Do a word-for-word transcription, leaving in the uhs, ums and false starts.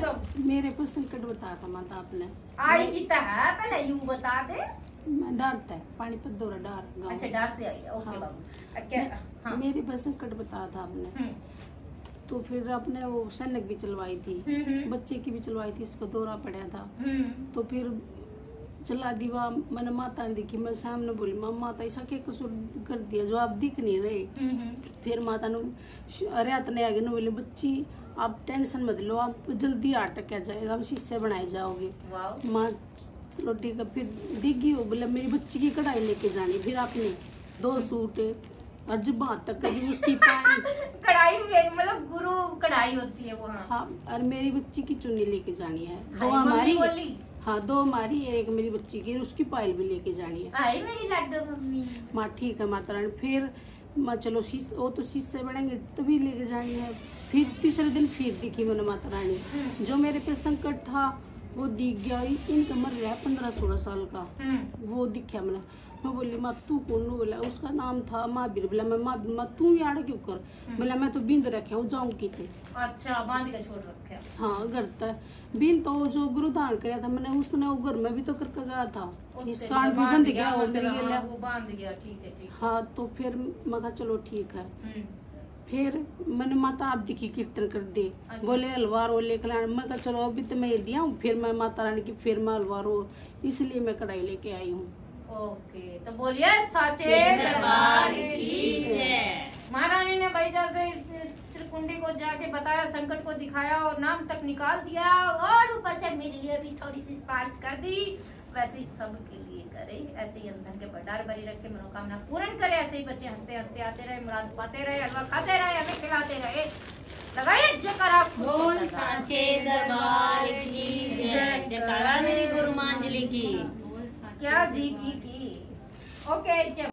तो मेरे को संकट बताया था माता आपने। आई कितना है पहले यूं बता दे। मैं डरता है पानीपत दौरा डार गाँव। अच्छा डर से आई है, ओके बाबू। क्या हाँ मेरे पर संकट बताया था आपने। तो फिर आपने वो सैनिक भी चलवाई थी, बच्चे की भी चलवाई थी, इसको दौरा पड़ा था। तो फिर चला दीवा मैंने माता ने देखी, मैं सामने बोली माँ माता ऐसा क्या कसूर कर दिया जो आप दिख नहीं रहे। फिर माता ने अरे इतने आगे न बोले बच्ची आप टेंशन मत लो, आप जल्दी अटक जाएगा, हम शीशे बनाए जाओगे। माँ चलो ठीक है। फिर डिगी हो बोले मेरी बच्ची की कढ़ाई लेके जानी। फिर आपने दो सूट और जब बात तक जब उसकी कढ़ाई मतलब गुरु कढ़ाई होती है वो। हाँ, हाँ और मेरी बच्ची की चुन्नी लेके जानी है, दो हमारी हाँ दो हमारी एक मेरी बच्ची की, उसकी पायल भी लेके जानी है। आई मेरी लड्डू मम्मी। माँ ठीक है माता रानी। फिर माँ चलो शीश वो तो शीशे बनेंगे तभी लेके जानी है। फिर तीसरे दिन फिर दिखी मैंने माता रानी, जो मेरे पे संकट था वो दिख गया। इनका मर रहा है पंद्रह सोलह साल का, वो दिखा मैंने। मैं बोली माँ तू कौन? बोला उसका नाम था महावीर। बोला मैं माँ माँ तू यार क्यों कर? बोला मैं तो बिंद रखे हूँ जाऊँ की थे। अच्छा बांध के छोड़ रखे। हाँ करता है बिंद तो जो गुरुदान कराया था मैंने, उसने वो घर में भी तो करके गया था, इस कांड भी बंद गया वो मेरी गया। वो बांध गया ठीक है ठीक। हाँ तो फिर मैं कहा चलो ठीक है। फिर मैंने माता आप दिखी कीर्तन कर दे। बोले हलवार वो लेकर आने। मैं कहा चलो अभी तो मैं दिया हूँ, फिर मैं माता रानी की फिर मैं हलवार हो, इसलिए मैं कढ़ाई लेके आई हूँ। ओके तो बोलिए साचे दरबार की जय। महारानी ने भाई जैसे त्रिकुंडी को जाके बताया, संकट को दिखाया और नाम तक निकाल दिया और ऊपर से मेरे लिए भी थोड़ी सी स्पाइस कर दी। वैसे ही सब के लिए करे, ऐसे ही अंधन के भंडार भरी रख के मनोकामना पूर्ण करे। ऐसे ही बच्चे हंसते हंसते आते रहे, मुराद पाते रहे, हलवा खाते रहे, हमें खिलाते रहे। लगाइए जयकारा बोल साचे दरबार की जय। जयकारा मेरी गुरु मांजली की। क्या जी की की। ओके।